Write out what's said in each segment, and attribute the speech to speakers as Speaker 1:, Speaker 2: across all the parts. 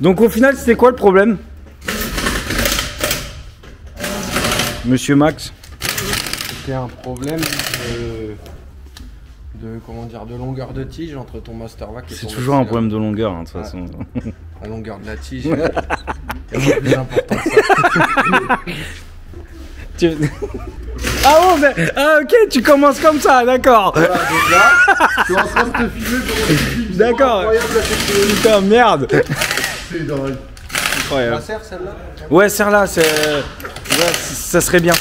Speaker 1: Donc au final, c'était quoi le problème, Monsieur Max?
Speaker 2: C'était un problème comment dire, de longueur de tige entre ton Mastervac et ton...
Speaker 1: C'est toujours un problème de longueur, hein, de toute façon.
Speaker 2: La longueur de la tige est plus important que ça.
Speaker 1: Ah oh, mais... ah ok, tu commences comme ça, d'accord.
Speaker 2: Voilà, donc là, tu es en train de te filmer pour une film.
Speaker 1: D'accord. Putain, merde.
Speaker 2: C'est dingue.
Speaker 1: Incroyable.
Speaker 2: La serre, celle-là?
Speaker 1: Ouais, serre-là, c'est... ouais, ça serait bien.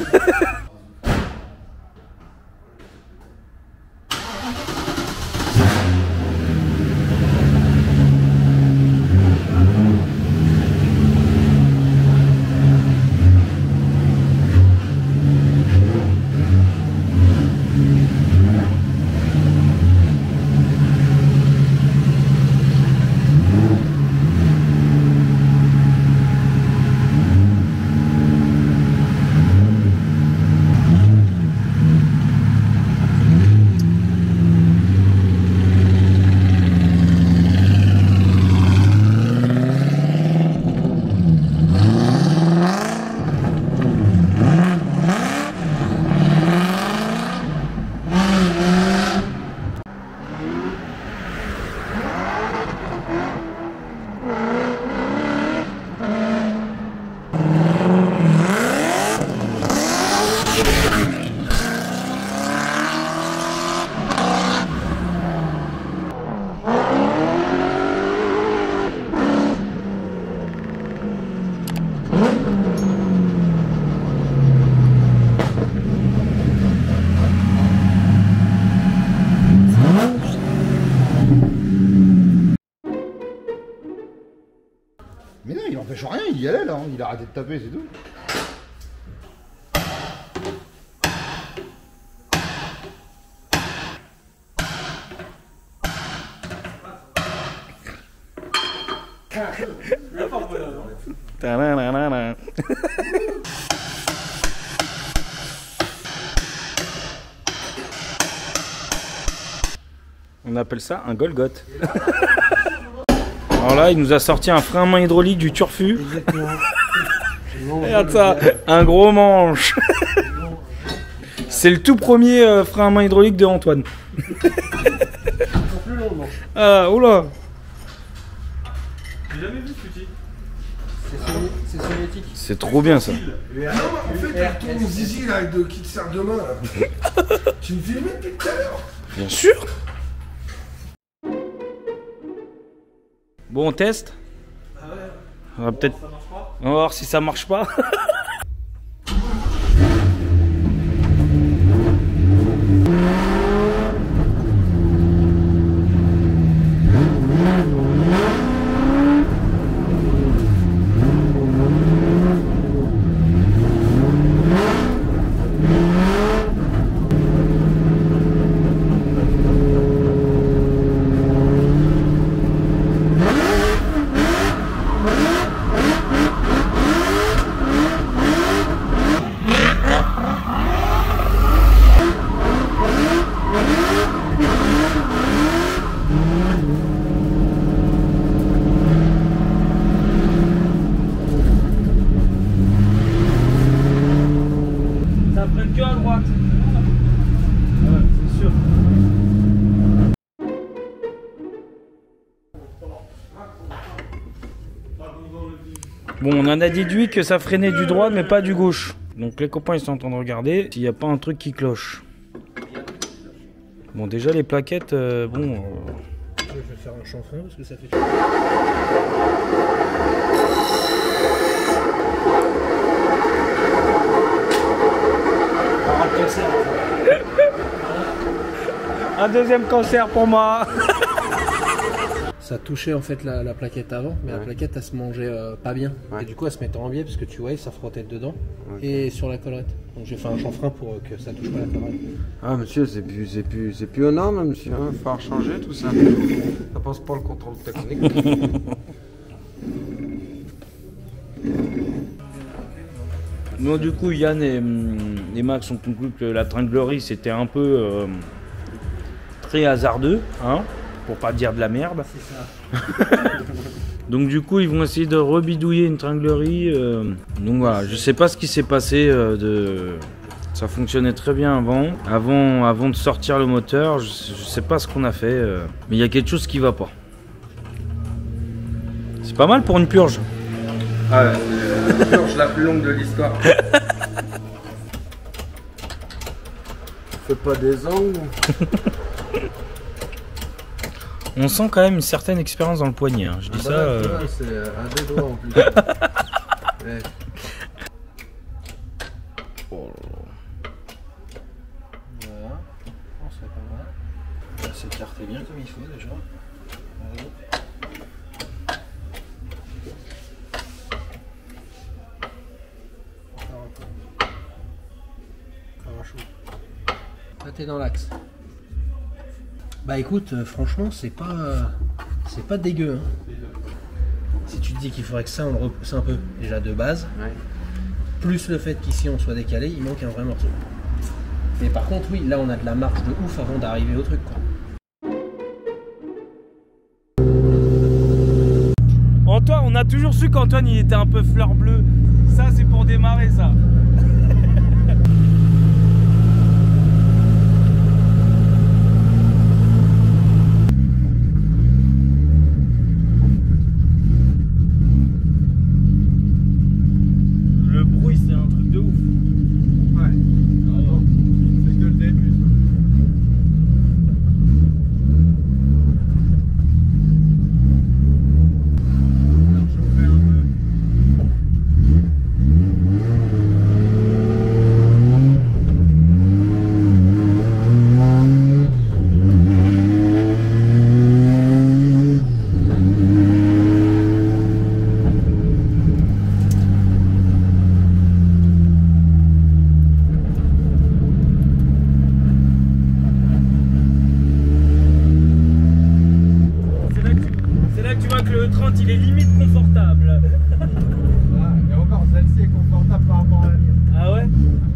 Speaker 3: Mais non, il empêche rien, il y allait là, hein. Il a arrêté de taper, c'est tout.
Speaker 1: On appelle ça un Golgoth. Alors là, il nous a sorti un frein à main hydraulique du Turfu.
Speaker 2: Exactement.
Speaker 1: Regarde ça, un gros manche. C'est le tout premier frein à main hydraulique de Antoine.
Speaker 2: Plus long, non.
Speaker 1: Ah, oula.
Speaker 4: J'ai jamais vu ce petit.
Speaker 2: C'est soviétique.
Speaker 1: C'est trop bien ça.
Speaker 3: Mais non, mais en fait, ton zizi là, qui te sert de main là. Tu me filmais depuis tout à l'heure.
Speaker 1: Bien sûr. Bon, on teste. On va peut-être. On va voir si ça marche pas. Ça freine que à droite. Ouais, c'est sûr. Bon, on en a déduit que ça freinait du droit mais pas du gauche. Donc les copains ils sont en train de regarder s'il n'y a pas un truc qui cloche. Bon, déjà les plaquettes, bon...
Speaker 2: Je vais faire un chanfrein parce que ça fait...
Speaker 1: Un deuxième cancer pour moi.
Speaker 2: Ça touchait en fait la plaquette avant, mais la plaquette elle se mangeait pas bien. Et du coup elle se mettait en biais parce que tu vois ça frottait dedans et sur la collerette. Donc j'ai fait un chanfrein pour que ça touche pas la collerette.
Speaker 5: Ah monsieur, c'est plus aux normes monsieur, il va falloir changer tout ça. Ça passe pas le contrôle technique.
Speaker 1: Bon, du coup Yann et Max ont conclu que la tringlerie c'était un peu très hasardeux, hein, pour pas dire de la merde.
Speaker 2: C'est ça.
Speaker 1: Donc du coup ils vont essayer de rebidouiller une tringlerie. Donc voilà, je sais pas ce qui s'est passé Ça fonctionnait très bien avant de sortir le moteur. Je sais pas ce qu'on a fait, mais il y a quelque chose qui va pas. C'est pas mal pour une purge.
Speaker 5: Ah ouais, c'est la purge la plus longue de l'histoire. Fais pas des angles.
Speaker 1: On sent quand même une certaine expérience dans le poignet. Hein. Je dis ça.
Speaker 5: C'est un des doigts en plus. Ouais.
Speaker 1: Oh.
Speaker 2: Voilà, on se fait pas mal. On va s'écarter bien comme il faut déjà. Allez. Encore un peu. Encore un chaud. Là t'es dans l'axe. Bah écoute, franchement c'est pas dégueu. Hein. Si tu te dis qu'il faudrait que ça on le repousse un peu déjà de base,
Speaker 5: Ouais.
Speaker 2: plus le fait qu'ici on soit décalé, il manque un vrai morceau. Mais par contre oui, là on a de la marge de ouf avant d'arriver au truc quoi.
Speaker 1: Antoine, on a toujours su qu'Antoine il était un peu fleur bleue. Ça c'est pour démarrer ça. Le bruit c'est un truc de ouf.
Speaker 5: Ouais. C'est que le début.
Speaker 1: C'est là que tu vois que le 30 il est limite confortable.
Speaker 5: Ah, et encore, celle-ci est confortable par rapport à la mienne.
Speaker 1: Ah ouais?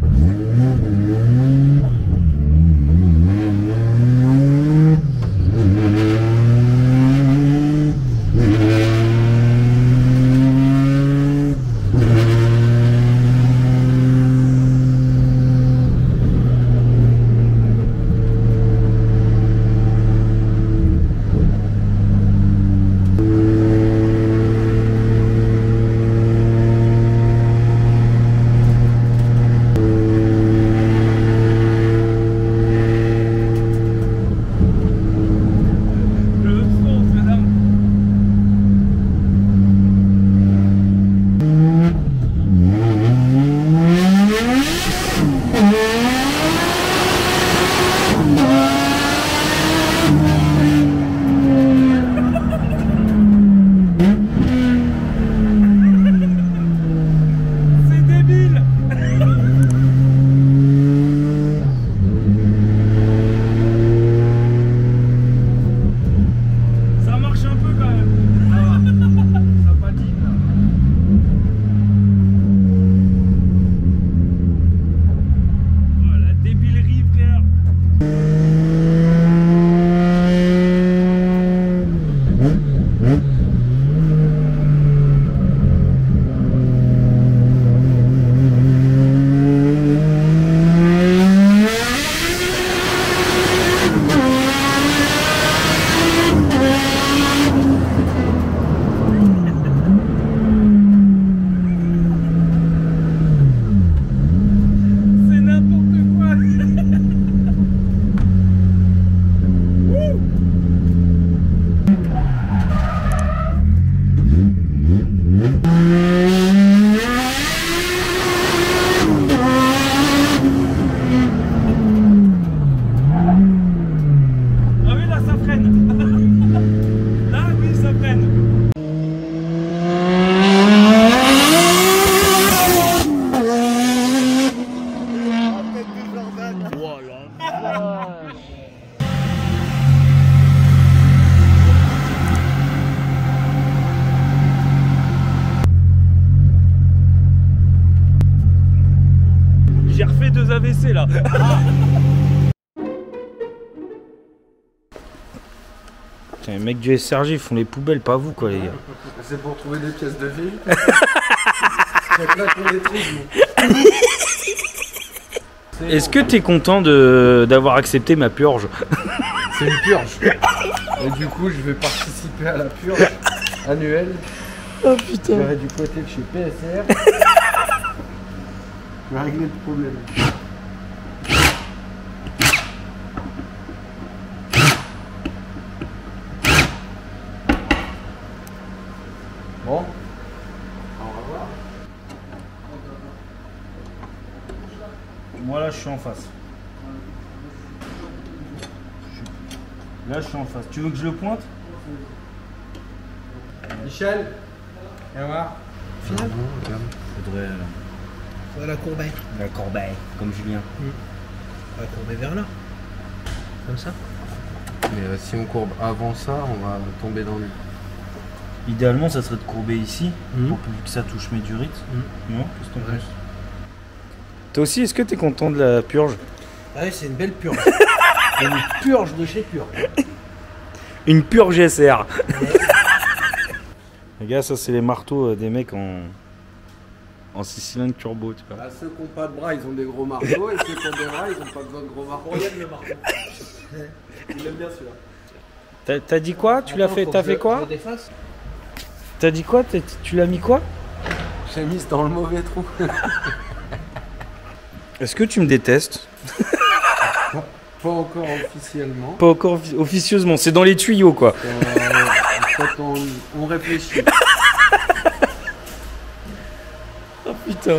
Speaker 1: J'ai refait 2 AVC là. Putain, les mecs du SRG ils font les poubelles, pas vous quoi les gars.
Speaker 5: C'est pour trouver des pièces de vie. Là qu'on les trouve.
Speaker 1: Est-ce que t'es content d'avoir accepté ma purge?
Speaker 5: C'est une purge. Et du coup, je vais participer à la purge annuelle.
Speaker 1: Oh putain.
Speaker 5: Je verrai du côté de chez PSR. Je vais régler le problème. Bon. On va voir.
Speaker 1: Moi là je suis en face. Là je suis en face. Tu veux que je le pointe?
Speaker 5: Michel, viens voir.
Speaker 2: Final.
Speaker 1: Faudrait
Speaker 2: La corbeille.
Speaker 1: la corbeille, comme Julien.
Speaker 2: La corbeille vers là. Comme ça.
Speaker 5: Mais si on courbe avant ça, on va tomber dans lui.
Speaker 1: Idéalement ça serait de courber ici,
Speaker 2: Mhm.
Speaker 1: pour que ça touche mes durites. Non? Qu'est-ce que t'en
Speaker 2: Ouais.
Speaker 1: penses? Toi aussi, est-ce que t'es content de la purge?
Speaker 2: Ah oui, c'est une belle purge. Une purge de chez Purge.
Speaker 1: Une purge SR. Les gars, ça c'est les marteaux des mecs en 6 cylindres turbo, tu vois.
Speaker 5: Bah, ceux qui n'ont pas de bras, ils ont des gros marteaux, et ceux qui ont des bras, ils n'ont pas besoin de gros marteaux.
Speaker 2: Regarde le marteau. Il aime bien celui-là.
Speaker 1: T'as dit quoi? Tu l'as fait? T'as fait quoi? T'as dit quoi? Tu l'as mis quoi?
Speaker 5: J'ai mis dans le mauvais trou.
Speaker 1: Est-ce que tu me détestes?
Speaker 5: Pas encore officiellement.
Speaker 1: Pas encore officieusement, c'est dans les tuyaux quoi.
Speaker 5: En fait, on réfléchit.
Speaker 1: Oh putain.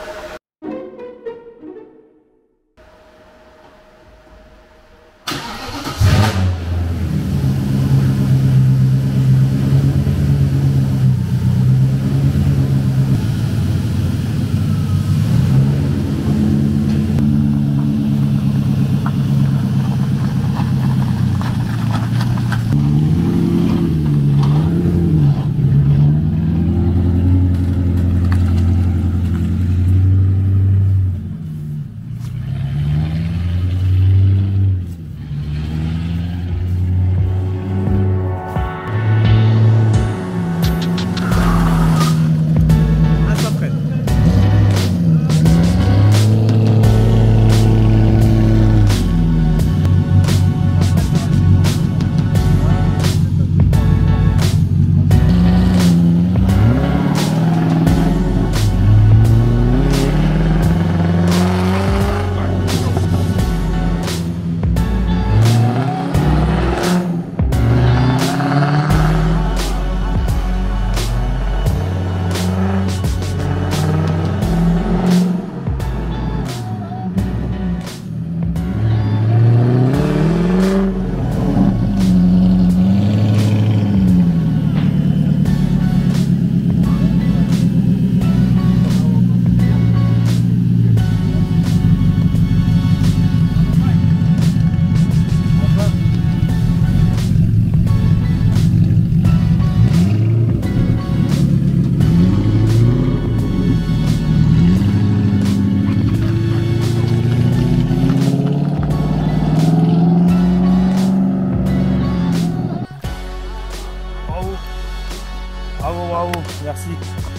Speaker 1: Bravo, merci.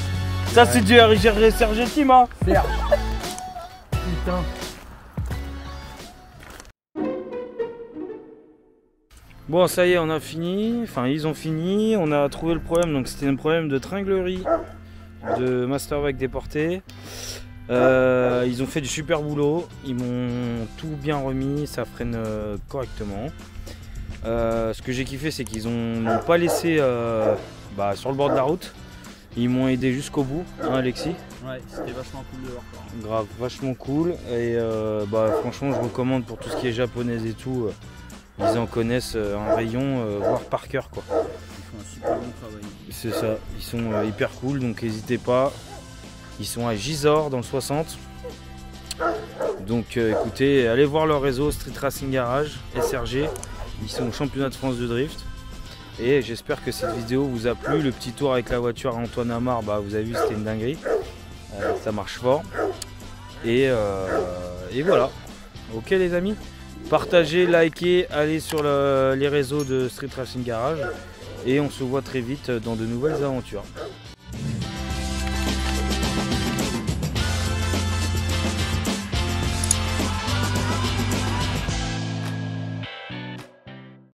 Speaker 1: Ça c'est du RGR Team hein. Putain. Bon ça y est, on a fini, enfin ils ont fini, on a trouvé le problème, donc c'était un problème de tringlerie de Mastervac déporté. Ils ont fait du super boulot, ils m'ont tout bien remis, ça freine correctement. Ce que j'ai kiffé c'est qu'ils n'ont pas laissé sur le bord de la route, ils m'ont aidé jusqu'au bout, hein Alexis?
Speaker 4: Ouais, c'était vachement cool de leur part.
Speaker 1: Grave, vachement cool et franchement je recommande pour tout ce qui est japonais et tout. Ils en connaissent un rayon, voire par cœur quoi.
Speaker 4: Ils font un super bon travail.
Speaker 1: C'est ça, ils sont hyper cool donc n'hésitez pas. Ils sont à Gisors dans le 60. Donc écoutez, allez voir leur réseau Street Racing Garage, SRG. Ils sont au championnat de France de drift. Et j'espère que cette vidéo vous a plu. Le petit tour avec la voiture à Antoine Amar, vous avez vu c'était une dinguerie. Ça marche fort. Et voilà. Ok les amis. Partagez, likez, allez sur les réseaux de Street Racing Garage. Et on se voit très vite dans de nouvelles aventures.